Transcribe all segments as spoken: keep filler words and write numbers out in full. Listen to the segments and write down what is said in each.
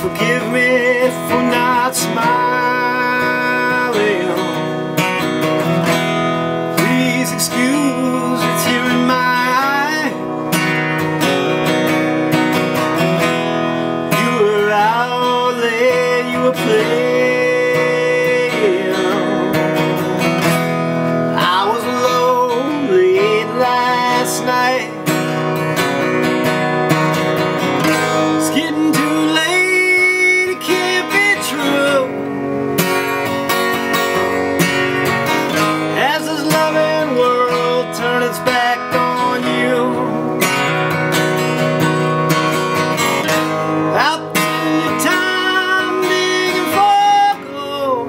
forgive me for not smiling. Please excuse the tear in my eye. You were out late, you were playing. I was alone late last night. It's getting too late, it can't be true. As this loving world turns its back on you, out in your time digging for gold,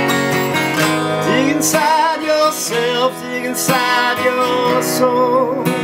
dig inside yourself, dig inside your soul.